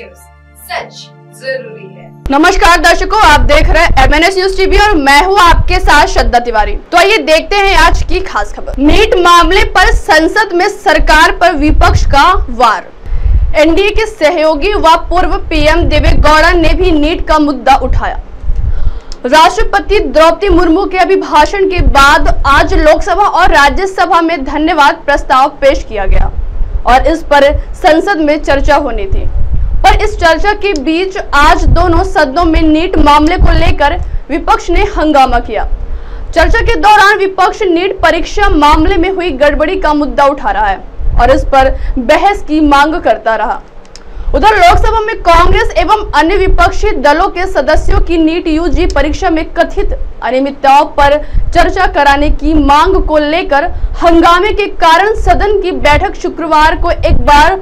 News, सच जरूरी है। नमस्कार दर्शकों, आप देख रहे हैं MNS न्यूज टीवी और मैं हूं आपके साथ श्रद्धा तिवारी। तो आइए देखते हैं आज की खास खबर। नीट मामले पर संसद में सरकार पर विपक्ष का वार। एनडीए के सहयोगी व पूर्व पीएम देवेगौड़ा ने भी नीट का मुद्दा उठाया। राष्ट्रपति द्रौपदी मुर्मू के अभिभाषण के बाद आज लोकसभा और राज्यसभा में धन्यवाद प्रस्ताव पेश किया गया और इस पर संसद में चर्चा होनी थी, पर इस चर्चा के बीच आज दोनों सदनों में नीट मामले को लेकर विपक्ष ने हंगामा किया। चर्चा के दौरान विपक्ष नीट परीक्षा मामले में हुई गड़बड़ी का मुद्दा उठा रहा है और इस पर बहस की मांग करता रहा। उधर लोकसभा में कांग्रेस एवं अन्य विपक्षी दलों के सदस्यों की नीट यूजी परीक्षा में कथित अनियमितताओं पर चर्चा कराने की मांग को लेकर हंगामे के कारण सदन की बैठक शुक्रवार को एक बार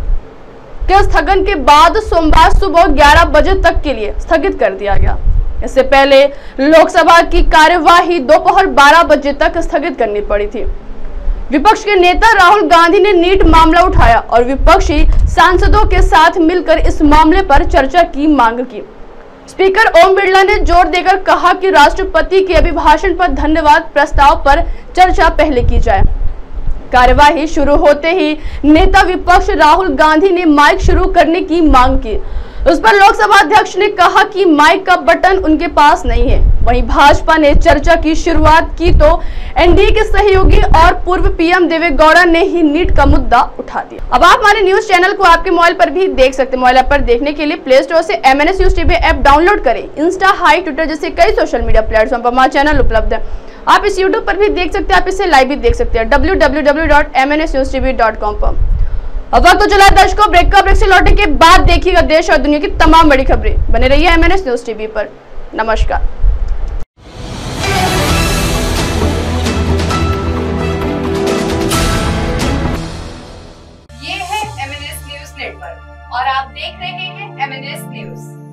के स्थगन के बाद सोमवार सुबह 11 बजे तक के लिए स्थगित कर दिया गया। इससे पहले लोकसभा की कार्यवाही दोपहर 12 बजे तक स्थगित करनी पड़ी थी। विपक्ष के नेता राहुल गांधी ने नीट मामला उठाया और विपक्षी सांसदों के साथ मिलकर इस मामले पर चर्चा की मांग की। स्पीकर ओम बिरला ने जोर देकर कहा कि राष्ट्रपति के अभिभाषण पर धन्यवाद प्रस्ताव पर चर्चा पहले की जाए। कार्यवाही शुरू होते ही नेता विपक्ष राहुल गांधी ने माइक शुरू करने की मांग की। उस पर लोकसभा अध्यक्ष ने कहा कि माइक का बटन उनके पास नहीं है। वहीं भाजपा ने चर्चा की शुरुआत की तो एनडीए के सहयोगी और पूर्व पीएम देवेगौड़ा ने ही नीट का मुद्दा उठा दिया। अब आप हमारे न्यूज चैनल को आपके मोबाइल पर भी देख सकते हैं। मोबाइल ऐप पर देखने के लिए प्ले स्टोर से MNS news TV app download करें। इंस्टा, हाई, ट्विटर जैसे कई सोशल मीडिया प्लेटफॉर्म पर हमारा चैनल उपलब्ध है। आप इस YouTube पर भी देख सकते हैं, आप इसे लाइव भी देख सकते हैं www.mnsnewstv.com पर। अब वक्त तो चला दर्शकों ब्रेक का। ब्रेक से लौटने के बाद देखिएगा देश और दुनिया की तमाम बड़ी खबरें। बने रहिए MNS न्यूज टीवी पर। नमस्कार। ये है MNS न्यूज नेटवर्क और आप देख रहे हैं MNS न्यूज।